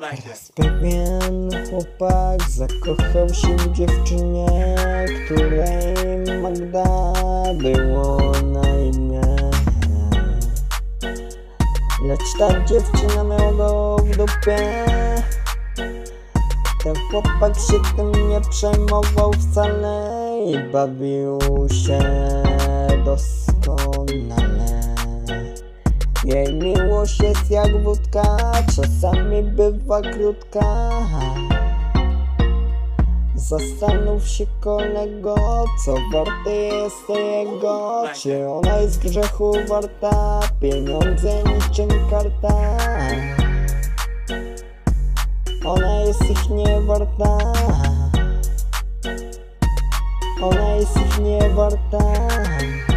Raz pewien chłopak zakochał się w dziewczynie, której Magda było na imię. Lecz ta dziewczyna miała go w dupie. Ten chłopak się tym nie przejmował wcale i bawił się doskonale. Jej miłość jest jak wódka, czasami bywa krótka. Zastanów się, kolego, co warte jest jego. Czy ona jest grzechu warta? Pieniądze niczym karta. Ona jest ich nie warta. Ona jest ich nie warta.